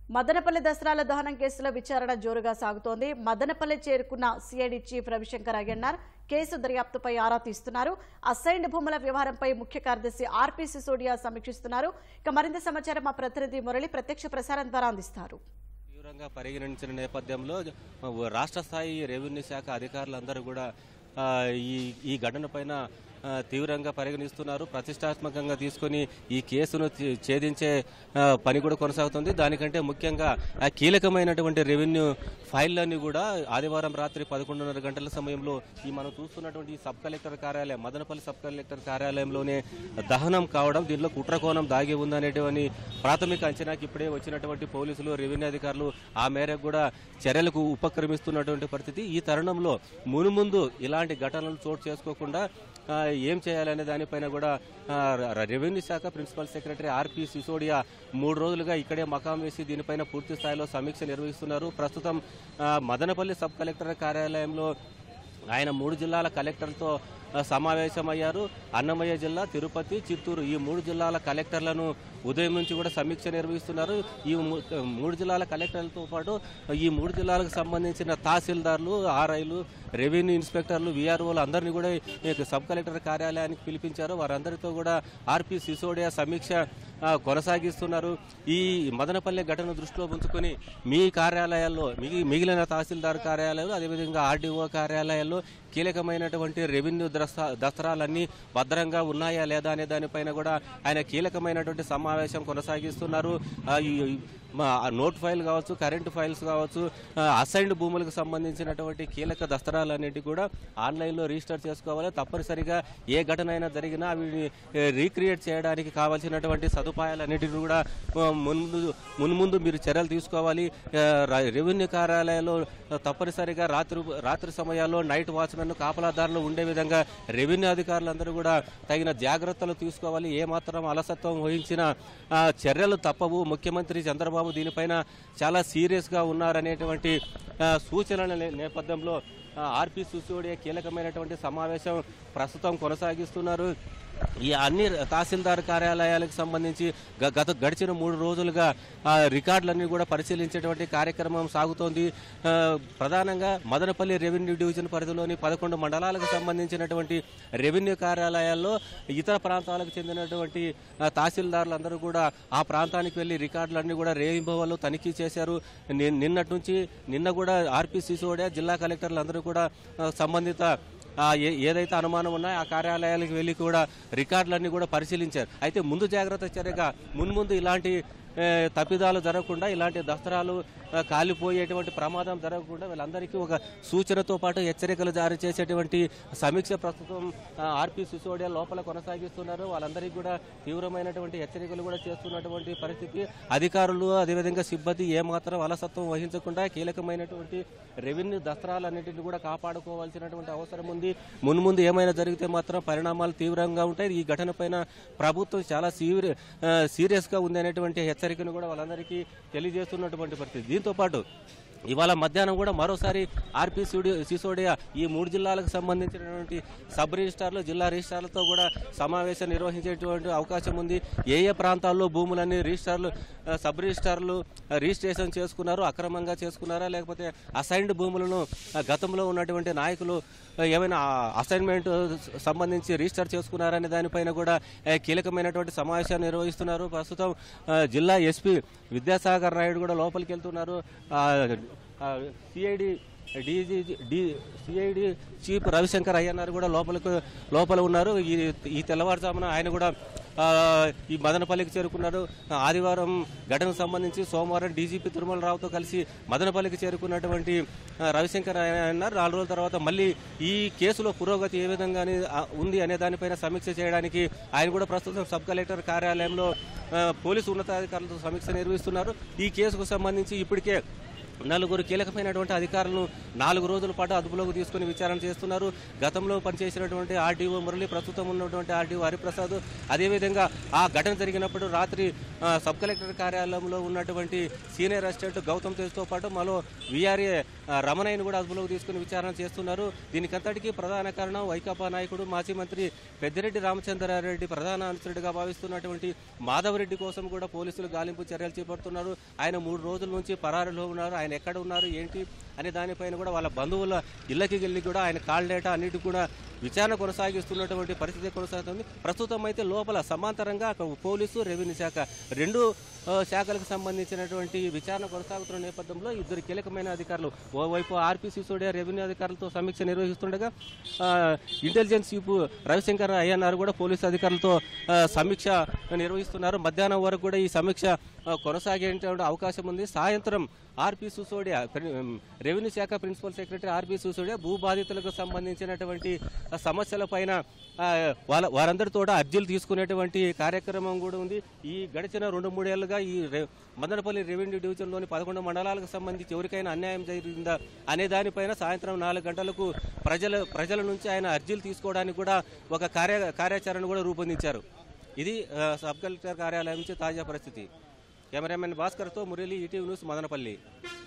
మదనపల్లి దసరాల దహనం కేసులో విచారణ జోరుగా సాగుతోంది. మదనపల్లి చేరుకున్న CID chief Ravishankar Ayyanar case దర్యాప్తుపై ఆరా తీస్తున్నారు. అసైన్డ్ భూముల వ్యవహారంపై ముఖ్య కార్యదర్శి ఆర్పి సిసోడియా సమీక్షిస్తున్నారు. ఇక మరింత సమాచారం మా ప్రతినిధి మురళి ప్రత్యక్ష ప్రసారం ద్వారా అందిస్తారు. తీవ్రంగా పరిగణించిన నేపథ్యంలో రాష్ట్ర స్థాయి రెవెన్యూ శాఖ అధికారులందరూ కూడా ఈ ఘటన పైన తీవ్రంగా పరిగణిస్తున్నారు. ప్రతిష్టాత్మకంగా తీసుకొని ఈ కేసును ఛేదించే పని కూడా కొనసాగుతుంది. దానికంటే ముఖ్యంగా కీలకమైనటువంటి రెవెన్యూ ఫైళ్లన్నీ కూడా ఆదివారం రాత్రి 11:30 గంటల సమయంలో ఈ మనం చూస్తున్నటువంటి సబ్ కలెక్టర్ కార్యాలయం మదనపల్లి సబ్ కలెక్టర్ కార్యాలయంలోనే దహనం కావడం, దీనిలో కుట్రకోణం దాగి ఉందనేటువంటి ప్రాథమిక అంచనాకి ఇప్పుడే వచ్చినటువంటి పోలీసులు, రెవెన్యూ అధికారులు ఆ మేరకు కూడా చర్యలకు ఉపక్రమిస్తున్నటువంటి పరిస్థితి. ఈ తరుణంలో మునుముందు ఇలాంటి ఘటనలు చోటు చేసుకోకుండా ఏం చేయాలనే దానిపైన కూడా రెవెన్యూ శాఖ ప్రిన్సిపల్ సెక్రటరీ ఆర్పి సిసోడియా 3 రోజులుగా ఇక్కడే మకాం వేసి దీనిపైన పూర్తి స్థాయిలో సమీక్ష నిర్వహిస్తున్నారు. ప్రస్తుతం మదనపల్లి సబ్ కలెక్టర్ కార్యాలయంలో ఆయన 3 జిల్లాల కలెక్టర్లతో సమావేశమయ్యారు. అన్నమయ్య జిల్లా, తిరుపతి, చిత్తూరు ఈ 3 జిల్లాల కలెక్టర్లను ఉదయం నుంచి కూడా సమీక్ష నిర్వహిస్తున్నారు. ఈ 3 జిల్లాల కలెక్టర్లతో పాటు ఈ 3 జిల్లాలకు సంబంధించిన తహసీల్దార్లు, ఆర్ఐలు, రెవెన్యూ ఇన్స్పెక్టర్లు, వీఆర్ఓలు అందరినీ కూడా సబ్ కలెక్టర్ కార్యాలయానికి పిలిపించారు. వారందరితో కూడా ఆర్పి సిసోడియా సమీక్ష కొనసాగిస్తున్నారు. ఈ మదనపల్లి ఘటన దృష్టిలో ఉంచుకొని మీ కార్యాలయాల్లో మిగిలిన తహసీల్దార్ కార్యాలయాలు, అదేవిధంగా ఆర్డీఓ కార్యాలయాల్లో కీలకమైనటువంటి రెవెన్యూ దస్త్రాలన్నీ భద్రంగా ఉన్నాయా లేదా అనే దానిపైన కూడా ఆయన కీలకమైనటువంటి సమావేశం కొనసాగిస్తున్నారు. నోట్ ఫైల్ కావచ్చు, కరెంటు ఫైల్స్ కావచ్చు, అసైన్డ్ భూములకు సంబంధించినటువంటి కీలక దస్త్రాలన్నిటి కూడా ఆన్లైన్లో రిజిస్టర్ చేసుకోవాలి. తప్పనిసరిగా ఏ ఘటన అయినా జరిగినా అవి రీక్రియేట్ చేయడానికి కావాల్సినటువంటి సదుపాయాలన్నిటిని కూడా మున్ముందు మీరు చర్యలు తీసుకోవాలి. రెవెన్యూ కార్యాలయాల్లో తప్పనిసరిగా రాత్రి సమయాల్లో నైట్ వాచ్మెన్, కాపలాదారులు ఉండే విధంగా రెవెన్యూ అధికారులందరూ కూడా తగిన జాగ్రత్తలు తీసుకోవాలి. ఏమాత్రం అలసత్వం వహించిన చర్యలు తప్పవు. ముఖ్యమంత్రి చంద్రబాబు దీనిపైన చాలా సీరియస్ గా ఉన్నారనేటువంటి సూచనల నేపథ్యంలో ఆర్పి సిసోడియా కీలకమైనటువంటి సమావేశం ప్రస్తుతం కొనసాగిస్తున్నారు. ఈ అన్ని తహసీల్దార్ కార్యాలయాలకు సంబంధించి గడిచిన 3 రోజులుగా రికార్డులన్నీ కూడా పరిశీలించేటువంటి కార్యక్రమం సాగుతోంది. ప్రధానంగా మదనపల్లి రెవెన్యూ డివిజన్ పరిధిలోని 11 మండలాలకు సంబంధించినటువంటి రెవెన్యూ కార్యాలయాల్లో ఇతర ప్రాంతాలకు చెందినటువంటి తహసీల్దారులందరూ కూడా ఆ ప్రాంతానికి వెళ్లి రికార్డులన్నీ కూడా రేయింబవళ్ళు తనిఖీ చేశారు. నిన్న కూడా ఆర్పి సిసోడియా జిల్లా కలెక్టర్లందరూ కూడా సంబంధిత ఏదైతే అనుమానం ఉన్నాయో ఆ కార్యాలయాలకు వెళ్లి కూడా రికార్డులన్నీ కూడా పరిశీలించారు. అయితే ముందు జాగ్రత్త చర్యగా మున్ముందు ఇలాంటి తప్పిదాలు జరగకుండా, ఇలాంటి దస్త్రాలు కాలిపోయేటువంటి ప్రమాదం జరగకుండా వీళ్ళందరికీ ఒక సూచనతో పాటు హెచ్చరికలు జారీ చేసేటువంటి సమీక్ష ప్రస్తుతం ఆర్పి సిసోడియా లోపల కొనసాగిస్తున్నారు. వాళ్ళందరికీ కూడా తీవ్రమైనటువంటి హెచ్చరికలు కూడా చేస్తున్నటువంటి పరిస్థితి. అధికారులు, అదేవిధంగా సిబ్బంది ఏమాత్రం అలసత్వం వహించకుండా కీలకమైనటువంటి రెవెన్యూ దస్త్రాలన్నింటినీ కూడా కాపాడుకోవాల్సినటువంటి అవసరం ఉంది. మున్ముందు ఏమైనా జరిగితే మాత్రం పరిణామాలు తీవ్రంగా ఉంటాయి. ఈ ఘటన పైన ప్రభుత్వం చాలా సీరియస్ గా ఉంది అనేటువంటి హెచ్చరికను కూడా వాళ్ళందరికీ తెలియజేస్తున్నటువంటి పరిస్థితి. దీంతో పాటు ఇవాళ మధ్యాహ్నం కూడా మరోసారి ఆర్పి సిసోడియా ఈ 3 జిల్లాలకు సంబంధించినటువంటి సబ్ రిజిస్ట్రార్లు, జిల్లా రిజిస్ట్రార్లతో కూడా సమావేశం నిర్వహించేటువంటి అవకాశం ఉంది. ఏ ప్రాంతాల్లో భూములన్నీ సబ్ రిజిస్ట్రార్లు రిజిస్ట్రేషన్ చేసుకున్నారు, అక్రమంగా చేసుకున్నారా, లేకపోతే అసైన్డ్ భూములను గతంలో ఉన్నటువంటి నాయకులు ఏమైనా అసైన్మెంట్ సంబంధించి రిజిస్టర్ చేసుకున్నారనే దానిపైన కూడా కీలకమైనటువంటి సమావేశాన్ని నిర్వహిస్తున్నారు. ప్రస్తుతం జిల్లా ఎస్పీ విద్యాసాగర్ నాయుడు కూడా లోపలికి వెళ్తున్నారు. సిఐడి చీఫ్ రవిశంకర్ అయ్యన్నారు కూడా లోపల ఉన్నారు. ఈ తెల్లవారుజామున ఆయన కూడా ఈ మదనపల్లికి చేరుకున్నారు. ఆదివారం ఘటనకు సంబంధించి సోమవారం డీజీపీ తిరుమలరావుతో కలిసి మదనపల్లికి చేరుకున్నటువంటి రవిశంకర్ అన్నారు. 4 రోజుల తర్వాత మళ్ళీ ఈ కేసులో పురోగతి ఏ విధంగా ఉంది అనే దానిపైన సమీక్ష చేయడానికి ఆయన కూడా ప్రస్తుతం సబ్ కలెక్టర్ కార్యాలయంలో పోలీసు ఉన్నతాధికారులతో సమీక్ష నిర్వహిస్తున్నారు. ఈ కేసుకు సంబంధించి ఇప్పటికే నలుగురు కీలకమైనటువంటి అధికారులను 4 రోజుల పాటు అదుపులోకి తీసుకుని విచారణ చేస్తున్నారు. గతంలో పనిచేసినటువంటి ఆర్డీఓ మురళి, ప్రస్తుతం ఉన్నటువంటి ఆర్డీఓ హరిప్రసాద్, అదేవిధంగా ఆ ఘటన జరిగినప్పుడు రాత్రి సబ్ కలెక్టర్ కార్యాలయంలో ఉన్నటువంటి సీనియర్ అసిస్టెంట్ గౌతమ్ తేజ్తో పాటు మరో వీఆర్ఏ రమణయ్యను కూడా అదుపులోకి తీసుకుని విచారణ చేస్తున్నారు. దీనికంతటికీ ప్రధాన కారణం వైకాపా నాయకుడు మాజీ మంత్రి పెద్దిరెడ్డి రామచంద్రారెడ్డి ప్రధాన అనుచరుడిగా భావిస్తున్నటువంటి మాధవరెడ్డి కోసం కూడా పోలీసులు గాలింపు చర్యలు చేపడుతున్నారు. ఆయన 3 రోజుల నుంచి పరారీలో ఉన్నారు. ఆయన ఎక్కడ ఉన్నారు ఏంటి అనే దానిపైన కూడా వాళ్ళ బంధువుల ఇళ్ళకి వెళ్ళి కూడా ఆయన కాల్ డేటా అన్నిటి కూడా విచారణ కొనసాగిస్తున్నటువంటి పరిస్థితి కొనసాగుతుంది. ప్రస్తుతం అయితే లోపల సమాంతరంగా పోలీసు, రెవెన్యూ శాఖ 2 శాఖలకు సంబంధించినటువంటి విచారణ కొనసాగుతున్న నేపథ్యంలో 2 కీలకమైన అధికారులు ఓవైపు ఆర్పీ సిసోడియా రెవెన్యూ అధికారులతో సమీక్ష నిర్వహిస్తుండగా ఇంటెలిజెన్స్ చీఫ్ రవిశంకర్ అయ్యన్నారు కూడా పోలీసు అధికారులతో సమీక్ష నిర్వహిస్తున్నారు. మధ్యాహ్నం వరకు కూడా ఈ సమీక్ష కొనసాగే అవకాశం ఉంది. సాయంత్రం ఆర్పీ సిసోడియా రెవెన్యూ శాఖ ప్రిన్సిపల్ సెక్రటరీ ఆర్పీ సిసోడియా భూ బాధితులకు సంబంధించినటువంటి సమస్యల పైన వారందరితో అర్జీలు తీసుకునేటువంటి కార్యక్రమం కూడా ఉంది. ఈ గడిచిన 2-3 ఏళ్లుగా ఈ మదనపల్లి రెవెన్యూ డివిజన్లోని 11 మండలాలకు సంబంధించి ఎవరికైనా అన్యాయం జరిగిందా అనే దానిపైన సాయంత్రం 4 గంటలకు ప్రజల నుంచి ఆయన అర్జీలు తీసుకోవడానికి కూడా ఒక కార్యాచరణ కూడా రూపొందించారు. ఇది సబ్ కలెక్టర్ కార్యాలయం నుంచి తాజా పరిస్థితి. కెమెరామెన్ భాస్కర్తో మురళి, ఈటీవీ న్యూస్, మదనపల్లి.